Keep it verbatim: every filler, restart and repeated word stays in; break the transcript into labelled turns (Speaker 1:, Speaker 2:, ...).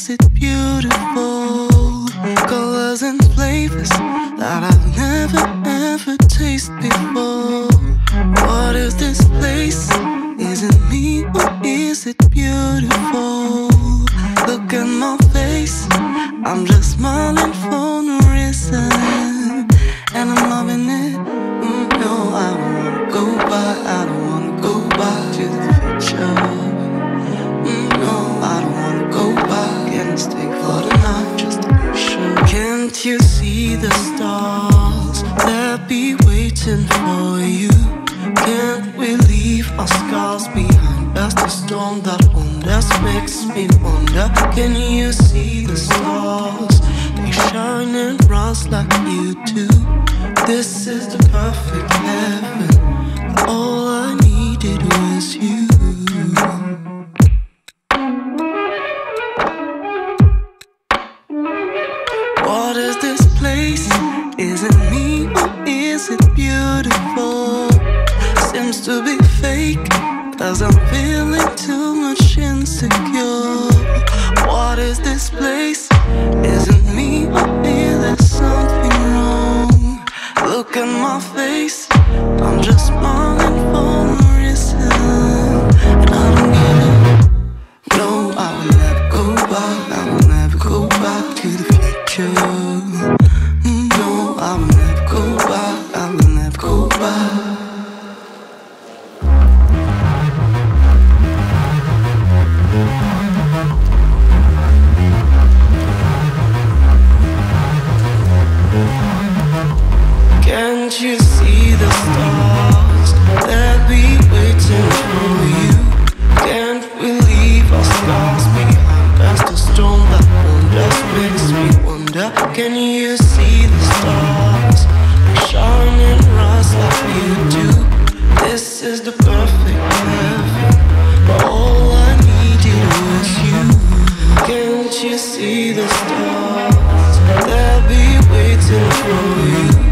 Speaker 1: is it beautiful? Colors and flavors that I've never ever tasted before. What is this place? Is it me or is it beautiful? Look at my face, I'm just smiling for no reason, and I'm loving it. Mm, no, I don't wanna go back, I don't wanna go back to the future. Mm, no, I don't wanna go back and stay for the night just to be sure. Can't you see the stars that be waiting for you? Can't we leave our scars behind us? The storm that owned us makes me wonder. Can you see the stars? They shine and rise like you do. This is the perfect heaven. All I needed was you. What is this place? Is it me or is it beautiful? Seems to be fake, cause I'm feeling too much insecure. What is this place? Is it me or is there something wrong? Look at my face, I'm just smiling for no reason, and I don't get it. No, I will never go back, I will never go back to the future. Mm, no, I will never go back, I will never go back. Can't you see the stars that be waiting for you? Can't we leave our scars behind us? The storm that owned us makes me wonder. Can you see the stars? They shine and rise like you do. This is the perfect heaven, but all I needed was you. Can't you see the stars that be waiting for you?